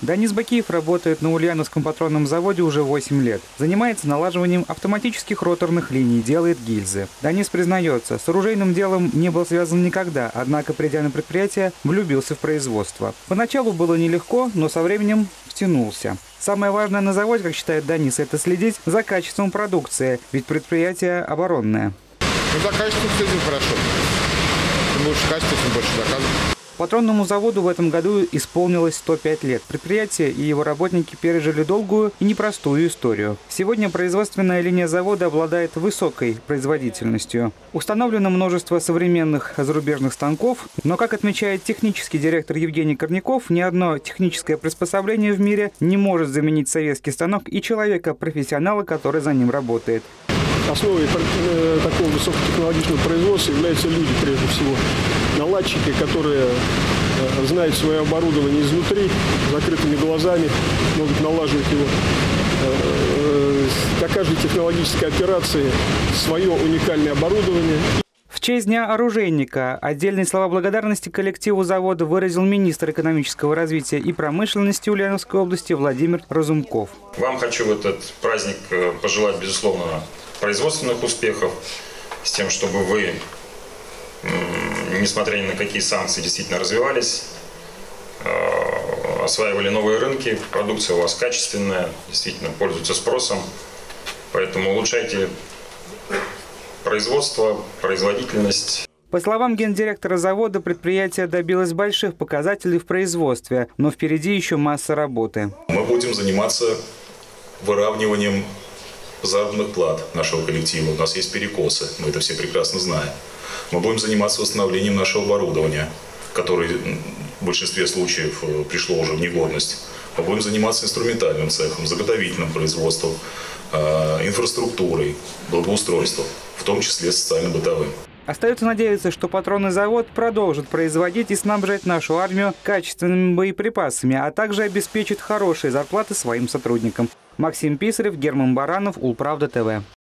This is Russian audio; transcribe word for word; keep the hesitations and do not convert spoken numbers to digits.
Данис Бакиев работает на Ульяновском патронном заводе уже восемь лет. Занимается налаживанием автоматических роторных линий, делает гильзы. Данис признается, с оружейным делом не был связан никогда, однако, придя на предприятие, влюбился в производство. Поначалу было нелегко, но со временем втянулся. Самое важное на заводе, как считает Данис, это следить за качеством продукции, ведь предприятие оборонное. Ну, за качеством следим хорошо. Чем больше качества, тем больше заказов. Патронному заводу в этом году исполнилось сто пять лет. Предприятие и его работники пережили долгую и непростую историю. Сегодня производственная линия завода обладает высокой производительностью. Установлено множество современных зарубежных станков, но, как отмечает технический директор Евгений Корняков, ни одно техническое приспособление в мире не может заменить советский станок и человека-профессионала, который за ним работает. Основой такого высокотехнологичного производства являются люди, прежде всего. Наладчики, которые знают свое оборудование изнутри, закрытыми глазами, могут налаживать его. Для каждой технологической операции свое уникальное оборудование. В честь Дня оружейника отдельные слова благодарности коллективу завода выразил министр экономического развития и промышленности Ульяновской области Владимир Разумков. Вам хочу в этот праздник пожелать, безусловно, производственных успехов, с тем, чтобы вы, несмотря ни на какие санкции, действительно развивались, осваивали новые рынки, продукция у вас качественная, действительно пользуется спросом, поэтому улучшайте производство, производительность. По словам гендиректора завода, предприятие добилось больших показателей в производстве, но впереди еще масса работы. Мы будем заниматься выравниванием заработных плат нашего коллектива. У нас есть перекосы, мы это все прекрасно знаем. Мы будем заниматься восстановлением нашего оборудования, которое в большинстве случаев пришло уже в негодность. Мы будем заниматься инструментальным цехом, заготовительным производством, инфраструктурой, благоустройством, в том числе социально-бытовым. Остается надеяться, что патронный завод продолжит производить и снабжать нашу армию качественными боеприпасами, а также обеспечит хорошие зарплаты своим сотрудникам. Максим Писарев, Герман Баранов, Улправда ТВ.